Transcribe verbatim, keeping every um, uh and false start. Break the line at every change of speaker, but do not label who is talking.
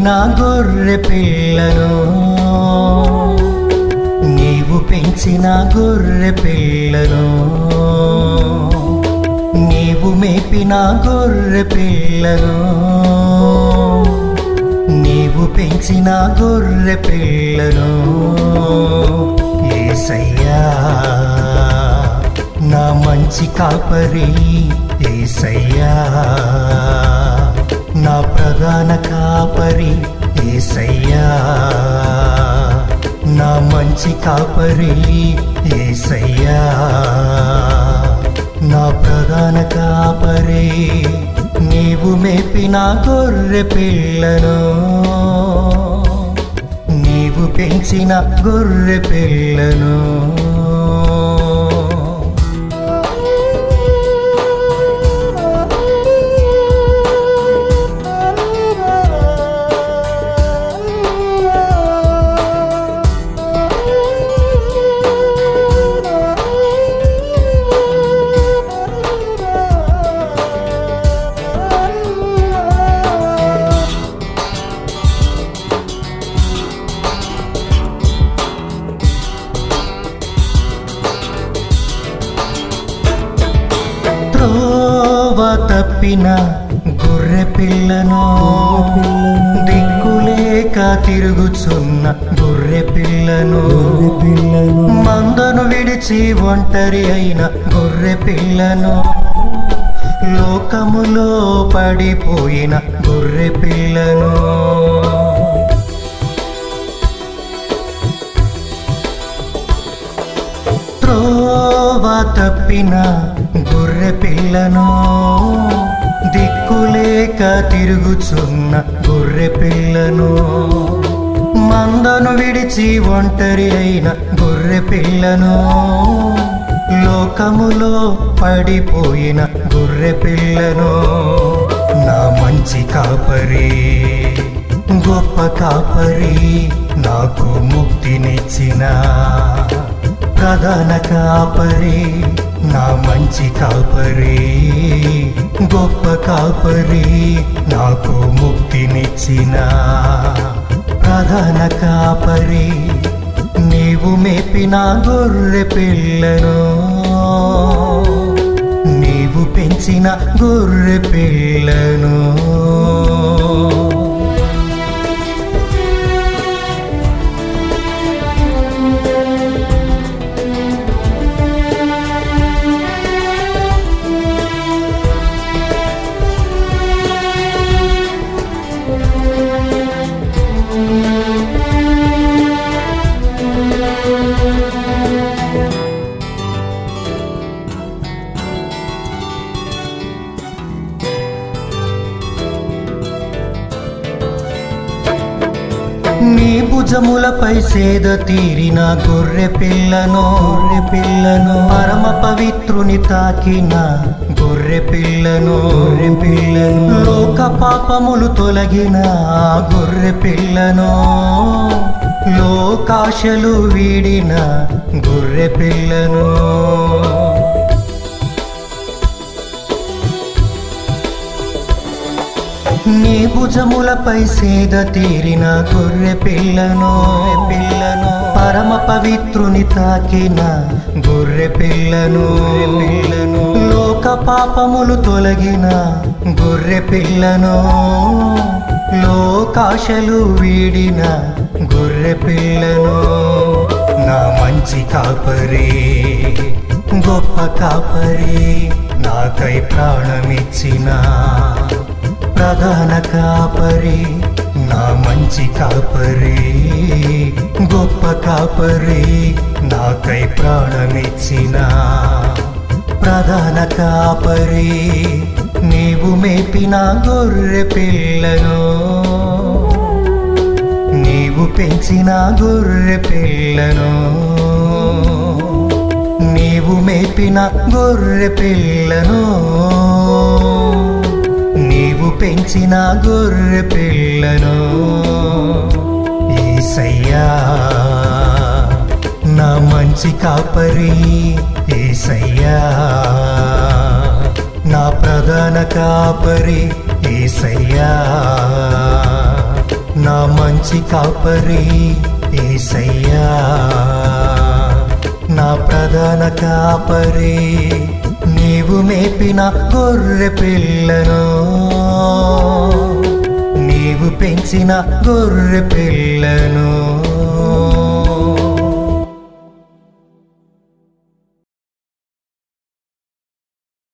మేపిన గొర్రె పిల్లను నీవు పెంచిన గొర్రె పిల్లను నీవు మేపిన గొర్రె పిల్లను నీవు పెంచిన గొర్రె పిల్లను యేసయ్యా నా మంచి కాపరి యేసయ్యా నా ప్రధాన కాపరి యేసయ్యా నా మంచి కాపరి యేసయ్యా నా ప్రధాన కాపరి నీవు మేపిన గొర్రె పిల్లను నీవు పెంచిన గొర్రె పిల్లను త్రోవ తప్పిన గొర్రె పిల్లను దిక్కులేక తిరుగుచున్న గొర్రె పిల్లను మందను విడిచి ఒంటరి అయిన గొర్రె పిల్లను లోకములో పడిపోయిన గొర్రె పిల్లను త్రోవ తప్పిన గొర్రె పిల్లను దిక్కులేక తిరుగుచున్న గొర్రె పిల్లను మందను విడిచి ఒంటరి అయిన గొర్రె పిల్లను లోకములో పడిపోయిన గొర్రె పిల్లను నా మంచి కాపరి గొప్ప కాపరి నాకు ముక్తినిచ్చిన ప్రధాన కాపరి నా మంచి కాపరి గొప్ప కాపరి నాకు ముక్తినిచ్చిన ప్రధాన కాపరి నీవు మేపిన గొర్రె పిల్లను నీవు పెంచిన గొర్రె పిల్లను నీ భుజములపై సేద తీరిన గొర్రె పిల్లను గొర్రె పిల్లను పరమ పవిత్రుని తాకిన గొర్రె పిల్లను గొర్రె పిల్లను లోక పాపములు తొలగిన గొర్రె పిల్లను లోకాశలు వీడిన గొర్రె పిల్లను నీ భుజములపై సేద తీరిన గొర్రె పిల్లను పిల్లను పరమ పవిత్రుని తాకిన గొర్రె పిల్లను పిల్లను లోక పాపములు తొలగిన గొర్రె పిల్లను లోకాశలు వీడిన గొర్రె పిల్లను నా మంచి కాపరి గొప్ప కాపరి నాకై ప్రాణమిచ్చిన ప్రధాన కాపరి నా మంచి కాపరి గొప్ప కాపరి నాకై ప్రాణమిచ్చిన ప్రధాన కాపరి నీవు మేపిన గొర్రె పిల్లను నీవు పెంచిన గొర్రె పిల్లను నీవు మేపిన గొర్రె పిల్లను నీవు పెంచిన గొర్రె పిల్లను యేసయ్యా నా మంచి కాపరి యేసయ్యా నా ప్రధాన కాపరి యేసయ్యా నా మంచి కాపరి యేసయ్యా నా ప్రధాన కాపరి నీవు మేపిన గొర్రె పిల్లను నీవు పెంచిన గొర్రె పిల్లను